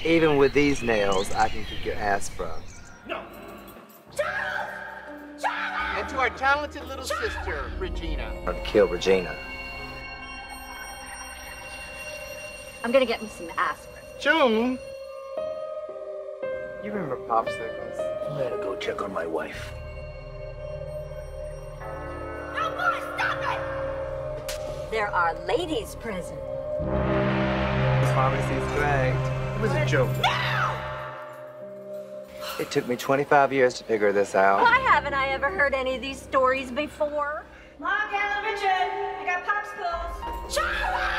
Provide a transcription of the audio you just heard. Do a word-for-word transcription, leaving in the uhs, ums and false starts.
Even with these nails, I can kick your ass from. No. Charles! Charles! And to our talented little sister, Regina. I'm gonna kill Regina. I'm gonna get me some aspirin. June! You remember popsicles? I gotta go check on my wife. No, boy, stop it! There are ladies present. This pharmacy's great. It was a joke. No! It took me twenty-five years to figure this out. Why haven't I ever heard any of these stories before? Mom, Dad, Richard, I got popsicles. Charlie!